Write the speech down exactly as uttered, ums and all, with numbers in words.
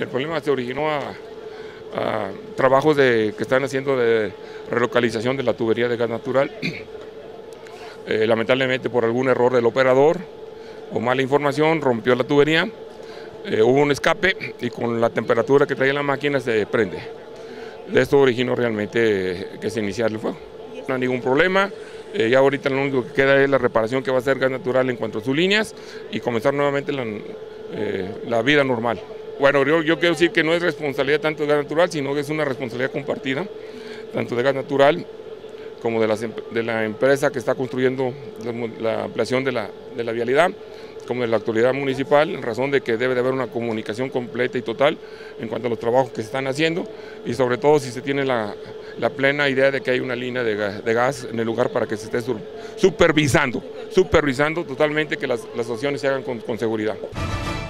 El problema se originó a, a trabajos de, que están haciendo de relocalización de la tubería de gas natural. Eh, lamentablemente por algún error del operador o mala información rompió la tubería, eh, hubo un escape y con la temperatura que traía la máquina se prende. De esto originó realmente que se iniciara el fuego. No hay ningún problema, eh, ya ahorita lo único que queda es la reparación que va a hacer Gas Natural en cuanto a sus líneas y comenzar nuevamente la, eh, la vida normal. Bueno, yo, yo quiero decir que no es responsabilidad tanto de Gas Natural, sino que es una responsabilidad compartida, tanto de Gas Natural como de, las, de la empresa que está construyendo la, la ampliación de la, de la vialidad, como de la autoridad municipal, en razón de que debe de haber una comunicación completa y total en cuanto a los trabajos que se están haciendo y sobre todo si se tiene la, la plena idea de que hay una línea de gas, de gas en el lugar para que se esté supervisando, supervisando totalmente que las, las acciones se hagan con, con seguridad.